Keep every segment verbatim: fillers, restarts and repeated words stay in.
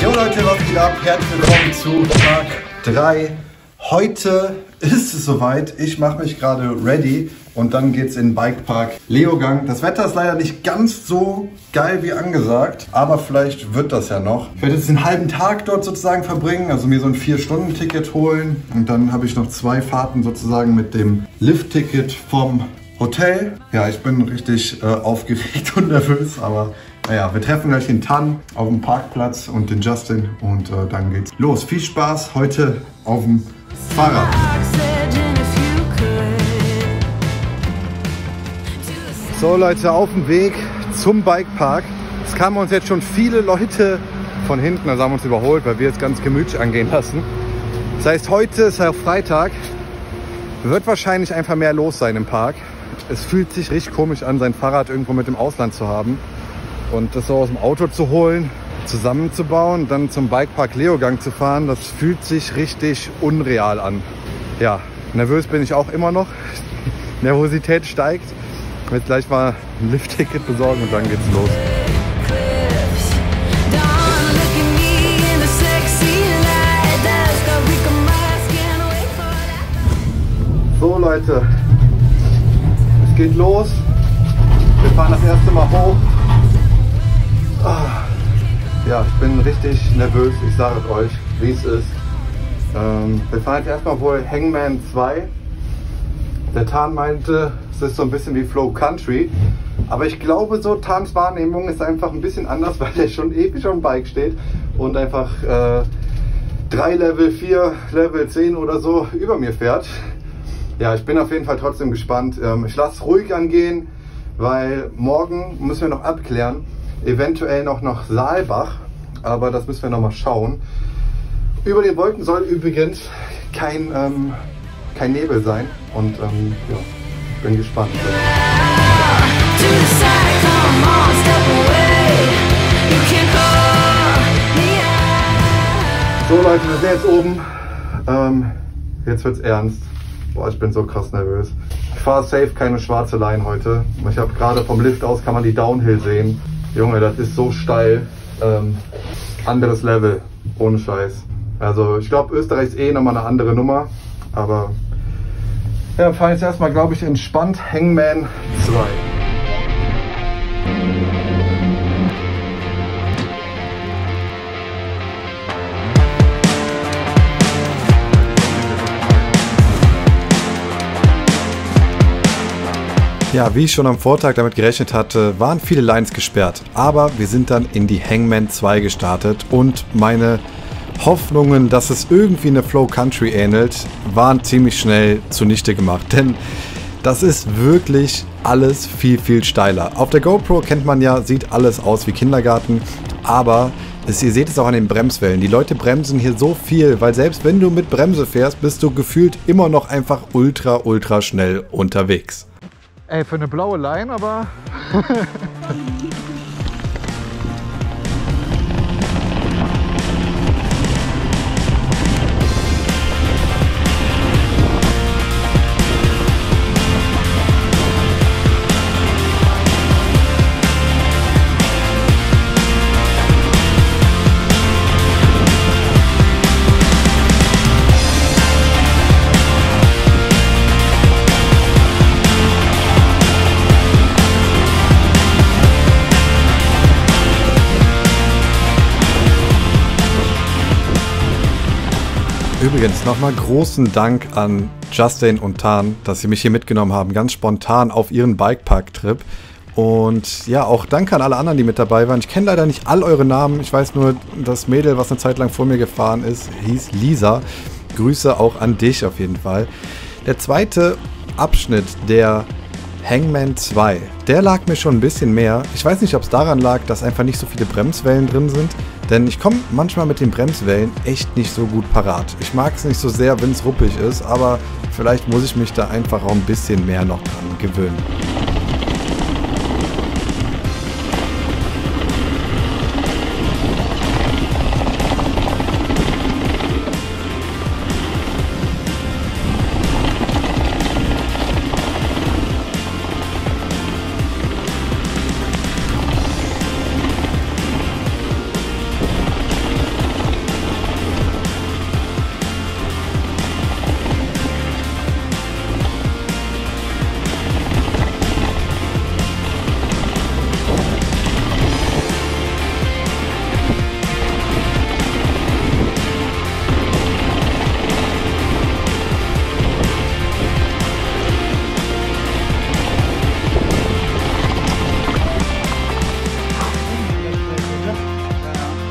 Jo Leute, was geht ab? Herzlich willkommen zu Tag drei. Heute ist es soweit. Ich mache mich gerade ready und dann geht's in den Bikepark Leogang. Das Wetter ist leider nicht ganz so geil wie angesagt, aber vielleicht wird das ja noch. Ich werde jetzt den halben Tag dort sozusagen verbringen, also mir so ein vier Stunden Ticket holen und dann habe ich noch zwei Fahrten sozusagen mit dem Lift-Ticket vom Hotel. Ja, ich bin richtig äh, aufgeregt und nervös, aber naja, wir treffen gleich den Tan auf dem Parkplatz und den Justin und äh, dann geht's los. Viel Spaß heute auf dem Fahrrad. So Leute, auf dem Weg zum Bikepark. Es kamen uns jetzt schon viele Leute von hinten, also haben uns überholt, weil wir es ganz gemütlich angehen lassen. Das heißt, heute ist ja Freitag, wird wahrscheinlich einfach mehr los sein im Park. Es fühlt sich richtig komisch an, sein Fahrrad irgendwo mit im Ausland zu haben und das so aus dem Auto zu holen, zusammenzubauen, dann zum Bikepark Leogang zu fahren. Das fühlt sich richtig unreal an. Ja, nervös bin ich auch immer noch. Nervosität steigt. Ich werde gleich mal ein Lift-Ticket besorgen und dann geht's los. So Leute, es geht los. Wir fahren das erste Mal hoch. Ah, ja, ich bin richtig nervös. Ich sage es euch, wie es ist. Ähm, wir fahren jetzt erstmal wohl Hangman zwei. Der Tan meinte, es ist so ein bisschen wie Flow Country. Aber ich glaube, so Tans Wahrnehmung ist einfach ein bisschen anders, weil er schon ewig auf dem Bike steht und einfach äh, drei Level, vier Level, zehn oder so über mir fährt. Ja, ich bin auf jeden Fall trotzdem gespannt. Ähm, ich lasse es ruhig angehen, weil morgen müssen wir noch abklären. Eventuell noch nach Saalbach, aber das müssen wir noch mal schauen. Über den Wolken soll übrigens kein, ähm, kein Nebel sein und ähm, ja, bin gespannt. So Leute, wir sind jetzt oben. Ähm, jetzt wird's ernst. Boah, ich bin so krass nervös. Ich fahre safe keine schwarze Line heute. Ich habe gerade vom Lift aus kann man die Downhill sehen. Junge, das ist so steil. Ähm, anderes Level, ohne Scheiß. Also ich glaube, Österreich ist eh nochmal eine andere Nummer. Aber ja, wir fahren jetzt erstmal, glaube ich, entspannt Hangman zwei. Ja, wie ich schon am Vortag damit gerechnet hatte, waren viele Lines gesperrt. Aber wir sind dann in die Hangman zwei gestartet und meine Hoffnungen, dass es irgendwie eine Flow Country ähnelt, waren ziemlich schnell zunichte gemacht. Denn das ist wirklich alles viel, viel steiler. Auf der GoPro kennt man ja, sieht alles aus wie Kindergarten. Aber es, ihr seht es auch an den Bremswellen. Die Leute bremsen hier so viel, weil selbst wenn du mit Bremse fährst, bist du gefühlt immer noch einfach ultra, ultra schnell unterwegs. Ey, für eine blaue Line, aber... Übrigens nochmal großen Dank an Justin und Tan, dass sie mich hier mitgenommen haben, ganz spontan auf ihren Bikepark-Trip. Und ja, auch danke an alle anderen, die mit dabei waren. Ich kenne leider nicht all eure Namen. Ich weiß nur, das Mädel, was eine Zeit lang vor mir gefahren ist, hieß Lisa. Grüße auch an dich auf jeden Fall. Der zweite Abschnitt der Hangman zwei, der lag mir schon ein bisschen mehr. Ich weiß nicht, ob es daran lag, dass einfach nicht so viele Bremswellen drin sind. Denn ich komme manchmal mit den Bremswellen echt nicht so gut parat. Ich mag es nicht so sehr, wenn es ruppig ist, aber vielleicht muss ich mich da einfach auch ein bisschen mehr noch dran gewöhnen.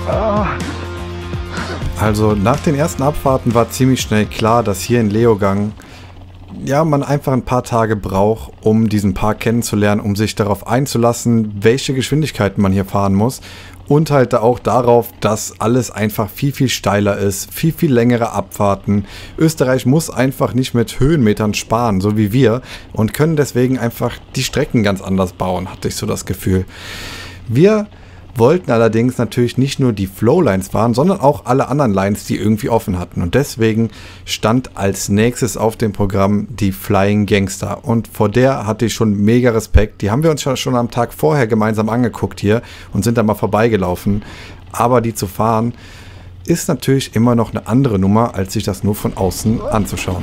Also nach den ersten Abfahrten war ziemlich schnell klar, dass hier in Leogang ja, man einfach ein paar Tage braucht, um diesen Park kennenzulernen, um sich darauf einzulassen, welche Geschwindigkeiten man hier fahren muss. Und halt auch darauf, dass alles einfach viel, viel steiler ist, viel, viel längere Abfahrten. Österreich muss einfach nicht mit Höhenmetern sparen, so wie wir, und können deswegen einfach die Strecken ganz anders bauen, hatte ich so das Gefühl. Wir wollten allerdings natürlich nicht nur die Flowlines fahren, sondern auch alle anderen Lines, die irgendwie offen hatten. Und deswegen stand als nächstes auf dem Programm die Flying Gangster. Und vor der hatte ich schon mega Respekt. Die haben wir uns schon am Tag vorher gemeinsam angeguckt hier und sind da mal vorbeigelaufen. Aber die zu fahren ist natürlich immer noch eine andere Nummer, als sich das nur von außen anzuschauen.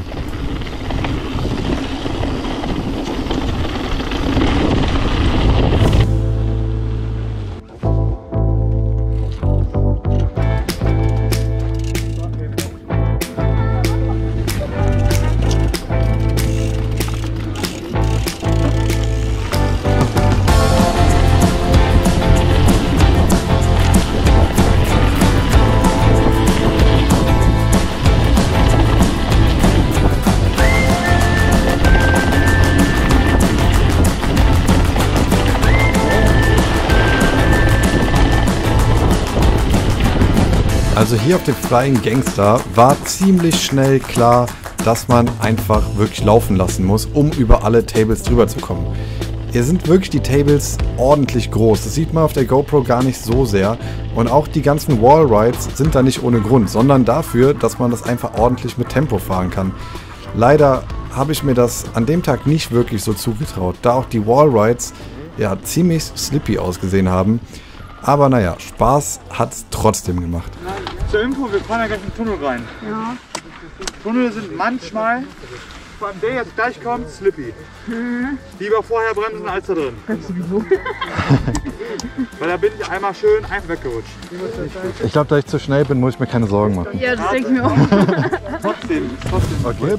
Also hier auf dem Flying Gangster war ziemlich schnell klar, dass man einfach wirklich laufen lassen muss, um über alle Tables drüber zu kommen. Hier sind wirklich die Tables ordentlich groß. Das sieht man auf der GoPro gar nicht so sehr. Und auch die ganzen Wallrides sind da nicht ohne Grund, sondern dafür, dass man das einfach ordentlich mit Tempo fahren kann. Leider habe ich mir das an dem Tag nicht wirklich so zugetraut, da auch die Wallrides ja ziemlich slippy ausgesehen haben. Aber naja, Spaß hat es trotzdem gemacht. Zur Info, wir fahren ja gleich in den Tunnel rein. Ja. Tunnel sind manchmal, vor allem der jetzt gleich kommt, slippy. Mhm. Lieber vorher bremsen als da drin. Weil da bin ich einmal schön einfach weggerutscht. Ich glaube, da ich zu schnell bin, muss ich mir keine Sorgen machen. Ja, das denke ich mir auch. Trotzdem, trotzdem. Okay.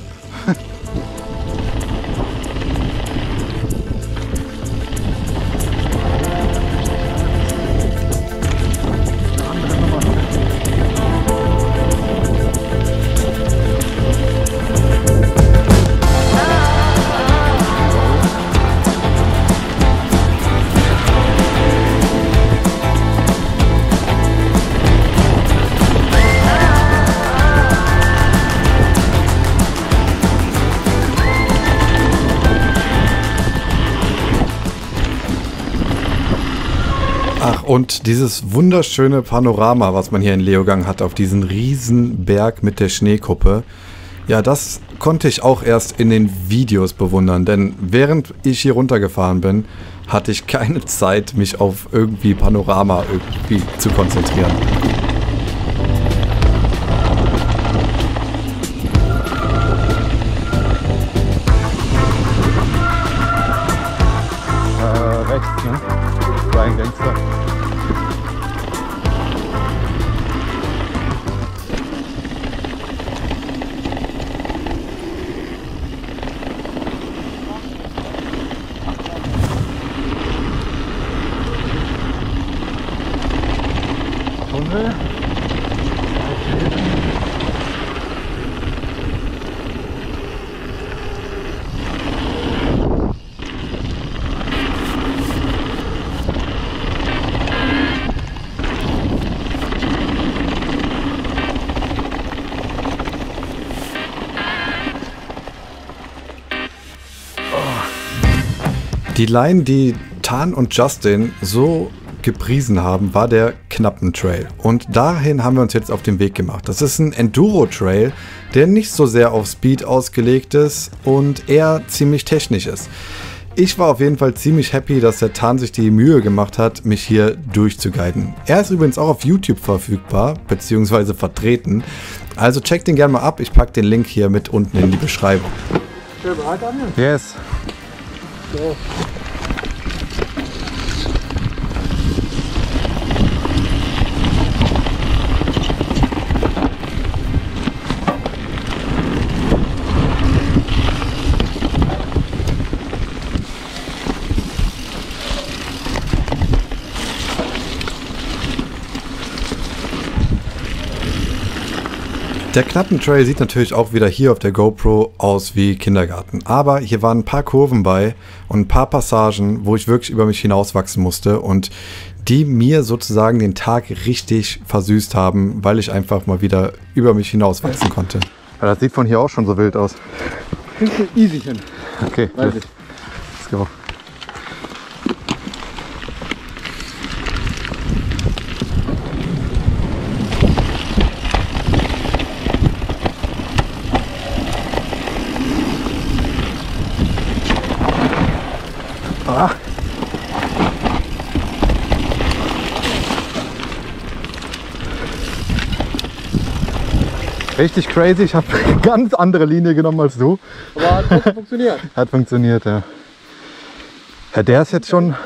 Ach, und dieses wunderschöne Panorama, was man hier in Leogang hat, auf diesen riesen Berg mit der Schneekuppe, ja, das konnte ich auch erst in den Videos bewundern, denn während ich hier runtergefahren bin, hatte ich keine Zeit, mich auf irgendwie Panorama irgendwie zu konzentrieren. Äh, rechts, ne? Flying Gangster. Tunnel. Die Line, die Tan und Justin so gepriesen haben, war der Knappentrail. Und dahin haben wir uns jetzt auf den Weg gemacht. Das ist ein Enduro-Trail, der nicht so sehr auf Speed ausgelegt ist und eher ziemlich technisch ist. Ich war auf jeden Fall ziemlich happy, dass der Tan sich die Mühe gemacht hat, mich hier durchzuguiden. Er ist übrigens auch auf YouTube verfügbar, beziehungsweise vertreten. Also checkt den gerne mal ab. Ich packe den Link hier mit unten in die Beschreibung. Yes. So. Der Knappentrail sieht natürlich auch wieder hier auf der GoPro aus wie Kindergarten. Aber hier waren ein paar Kurven bei und ein paar Passagen, wo ich wirklich über mich hinauswachsen musste und die mir sozusagen den Tag richtig versüßt haben, weil ich einfach mal wieder über mich hinauswachsen konnte. Ja, das sieht von hier auch schon so wild aus. Kriegst du easy hin. Okay, Weiß let's, ich. let's go. Ah. Richtig crazy, ich habe eine ganz andere Linie genommen als du. Aber hat trotzdem funktioniert. Hat funktioniert, ja. Ja, der ist jetzt schon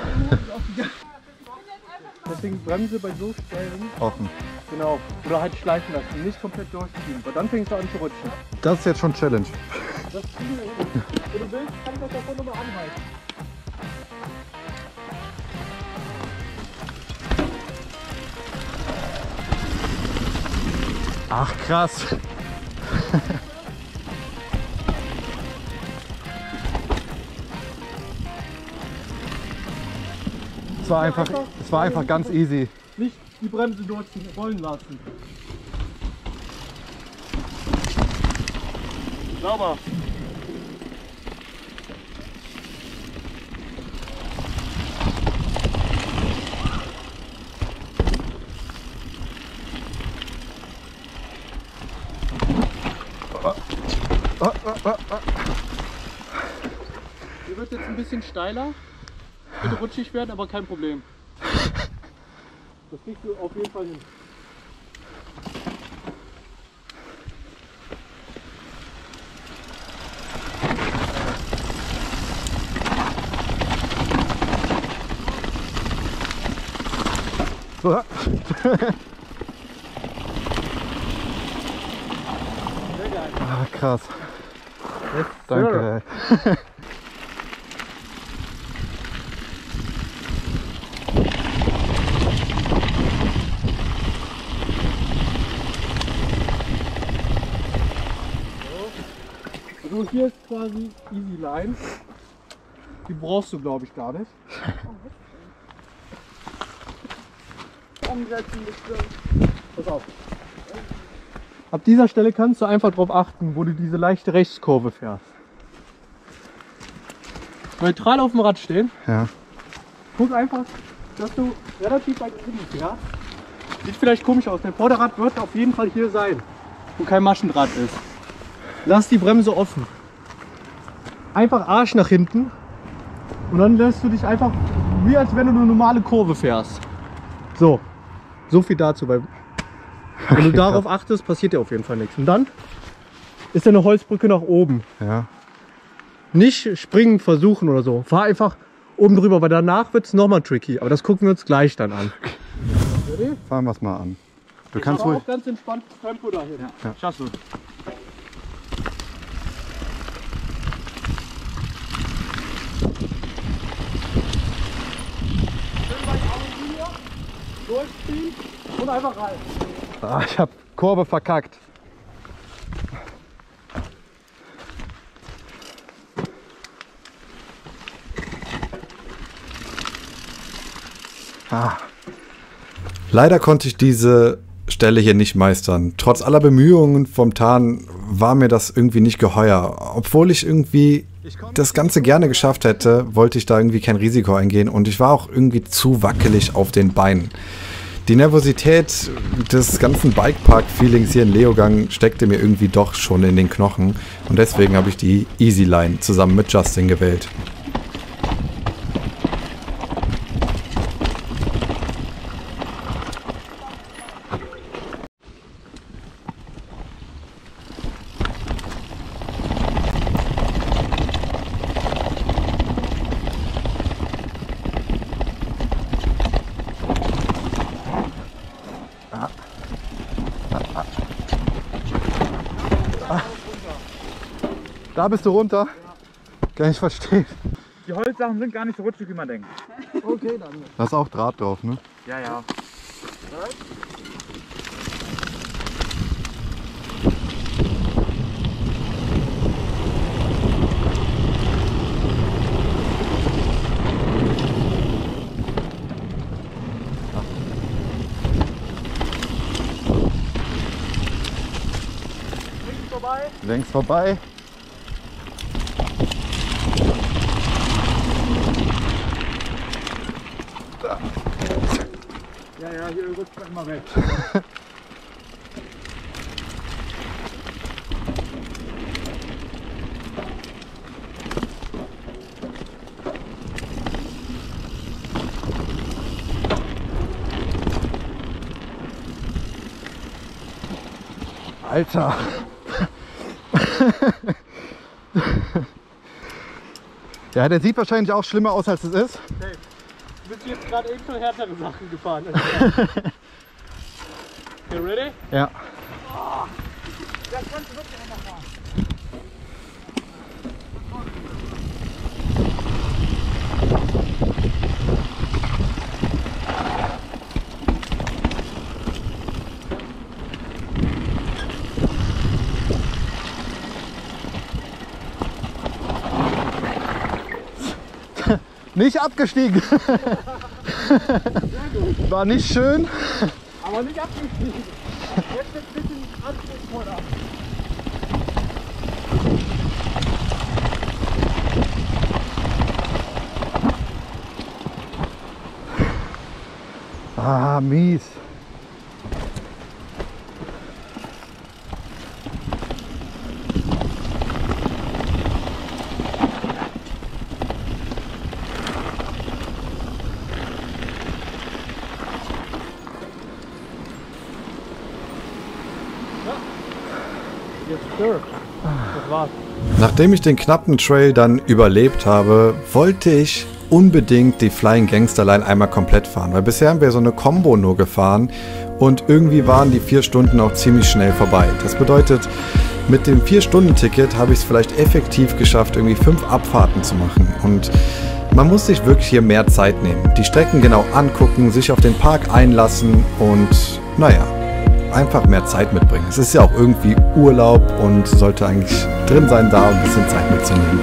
Deswegen Bremse bei so Stellen offen. genau. Oder halt schleifen lassen, nicht komplett durchziehen. Weil dann fängst du an zu rutschen. Das ist jetzt schon Challenge. Das kriegen wir hin. Wenn du willst, kann ich das davon nochmal anhalten. Ach krass. Es war einfach, es war einfach ganz easy. Nicht die Bremse durchziehen, rollen lassen. Sauber. Hier wird jetzt ein bisschen steiler. Könnte rutschig werden, aber kein Problem. Das kriegst du auf jeden Fall hin. So. Sehr geil. Ah, krass. Danke. Ey. Also hier ist quasi Easy Line. Die brauchst du, glaube ich, gar nicht. Umsetzen bestimmt. Pass auf. Ab dieser Stelle kannst du einfach darauf achten, wo du diese leichte Rechtskurve fährst. Neutral auf dem Rad stehen. Ja. Guck einfach, dass du relativ weit oben fährst. Sieht vielleicht komisch aus. Dein Vorderrad wird auf jeden Fall hier sein, wo kein Maschendraht ist. Lass die Bremse offen. Einfach Arsch nach hinten. Und dann lässt du dich einfach, wie als wenn du eine normale Kurve fährst. So. So viel dazu, weil wenn du Okay, darauf krass. achtest, passiert dir auf jeden Fall nichts. Und dann ist eine Holzbrücke nach oben. Ja. Nicht springen versuchen oder so. Fahr einfach oben drüber, weil danach wird es nochmal tricky. Aber das gucken wir uns gleich dann an. Ready? Fahren wir es mal an. Du Ich kannst fahr ruhig. auch ganz entspannt Tempo dahin. Ja. Ja. Schaffst du. Durchziehen und einfach rein. Ah, ich hab Kurve verkackt. Ah. Leider konnte ich diese Stelle hier nicht meistern. Trotz aller Bemühungen vom Tarn war mir das irgendwie nicht geheuer. Obwohl ich irgendwie das Ganze gerne geschafft hätte, wollte ich da irgendwie kein Risiko eingehen und ich war auch irgendwie zu wackelig auf den Beinen. Die Nervosität des ganzen Bikepark-Feelings hier in Leogang steckte mir irgendwie doch schon in den Knochen und deswegen habe ich die Easy Line zusammen mit Justin gewählt. Da bist du runter? Kann ich verstehen. Die Holzsachen sind gar nicht so rutschig, wie man denkt. Okay, dann. Da ist auch Draht drauf, ne? Ja, ja. vorbei. Längs vorbei. Da. Ja, ja, hier rutscht man immer weg. Alter. Ja, der sieht wahrscheinlich auch schlimmer aus, als es ist. Okay. Du bist jetzt gerade eben schon härtere Sachen gefahren. Okay, ready? Ja. Oh, das kannst du wirklich noch fahren. Nicht abgestiegen. War nicht schön. Aber nicht abgestiegen. Jetzt wird ein bisschen anspruchsvoller. Ah, mies. Das war's. Nachdem ich den knappen Trail dann überlebt habe, wollte ich unbedingt die Flying Gangster Line einmal komplett fahren, weil bisher haben wir so eine Combo nur gefahren und irgendwie waren die vier Stunden auch ziemlich schnell vorbei. Das bedeutet, mit dem vier Stunden Ticket habe ich es vielleicht effektiv geschafft, irgendwie fünf Abfahrten zu machen und man muss sich wirklich hier mehr Zeit nehmen, die Strecken genau angucken, sich auf den Park einlassen und naja, einfach mehr Zeit mitbringen. Es ist ja auch irgendwie Urlaub und sollte eigentlich drin sein, da ein bisschen Zeit mitzunehmen.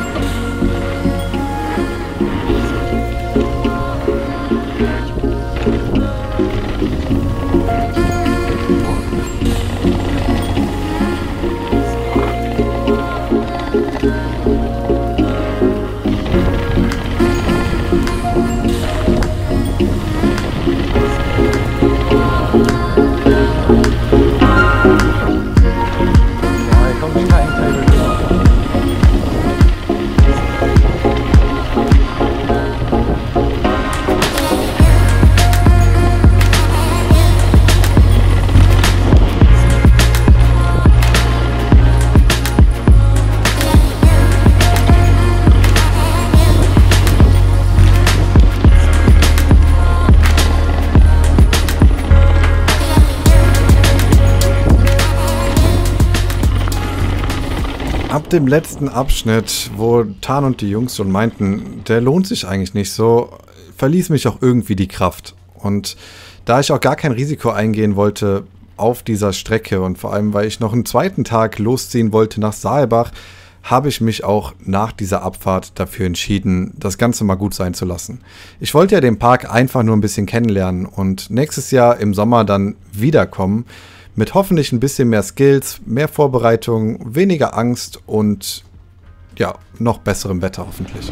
Ab dem letzten Abschnitt, wo Tan und die Jungs schon meinten, der lohnt sich eigentlich nicht so, verließ mich auch irgendwie die Kraft. Und da ich auch gar kein Risiko eingehen wollte auf dieser Strecke und vor allem, weil ich noch einen zweiten Tag losziehen wollte nach Saalbach, habe ich mich auch nach dieser Abfahrt dafür entschieden, das Ganze mal gut sein zu lassen. Ich wollte ja den Park einfach nur ein bisschen kennenlernen und nächstes Jahr im Sommer dann wiederkommen, mit hoffentlich ein bisschen mehr Skills, mehr Vorbereitung, weniger Angst und ja, noch besserem Wetter hoffentlich.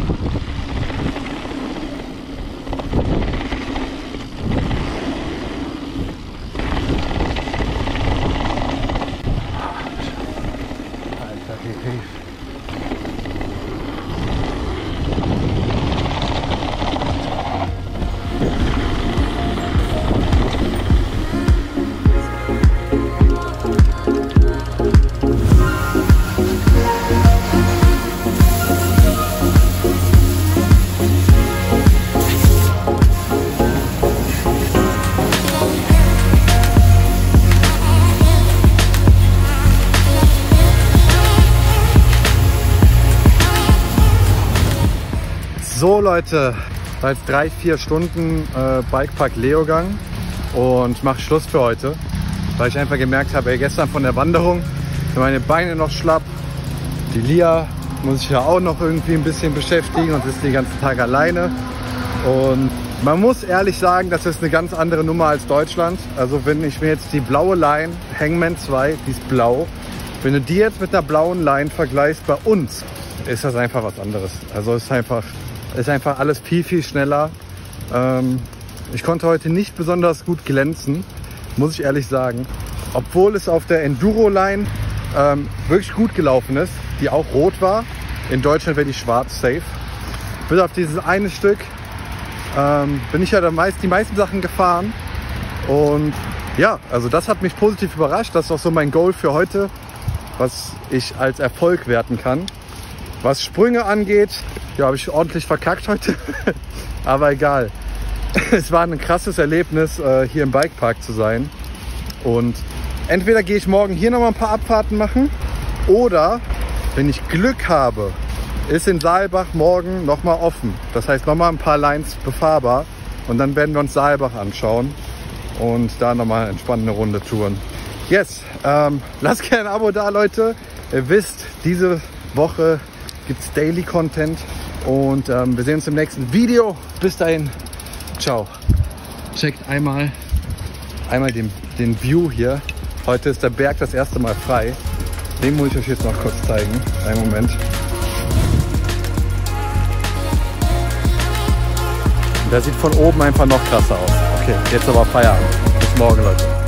So Leute, war jetzt drei, vier Stunden äh, Bikepark Leogang und mache Schluss für heute, weil ich einfach gemerkt habe, ey, gestern von der Wanderung sind meine Beine noch schlapp, die Lia muss ich ja auch noch irgendwie ein bisschen beschäftigen und ist den ganzen Tag alleine und man muss ehrlich sagen, das ist eine ganz andere Nummer als Deutschland. Also wenn ich mir jetzt die blaue Line, Hangman zwei, die ist blau, wenn du die jetzt mit einer blauen Line vergleichst, bei uns ist das einfach was anderes. Also es ist einfach, ist einfach alles viel, viel schneller. Ähm, ich konnte heute nicht besonders gut glänzen, muss ich ehrlich sagen. Obwohl es auf der Enduro-Line ähm, wirklich gut gelaufen ist, die auch rot war. In Deutschland wäre die schwarz, safe. Bis auf dieses eine Stück ähm, bin ich ja dann meist, die meisten Sachen gefahren. Und ja, also das hat mich positiv überrascht. Das ist auch so mein Goal für heute, was ich als Erfolg werten kann. Was Sprünge angeht, ja, habe ich ordentlich verkackt heute. Aber egal. Es war ein krasses Erlebnis, hier im Bikepark zu sein. Und entweder gehe ich morgen hier noch mal ein paar Abfahrten machen oder, wenn ich Glück habe, ist in Saalbach morgen noch mal offen. Das heißt, noch mal ein paar Lines befahrbar. Und dann werden wir uns Saalbach anschauen und da noch mal entspannt eine Runde touren. Yes, ähm, lasst gerne ein Abo da, Leute. Ihr wisst, diese Woche gibt es Daily Content und ähm, wir sehen uns im nächsten Video. Bis dahin, ciao. Checkt einmal, einmal den, den View hier. Heute ist der Berg das erste Mal frei. Den muss ich euch jetzt noch kurz zeigen. Einen Moment. Der sieht von oben einfach noch krasser aus. Okay, jetzt aber Feierabend. Bis morgen, Leute.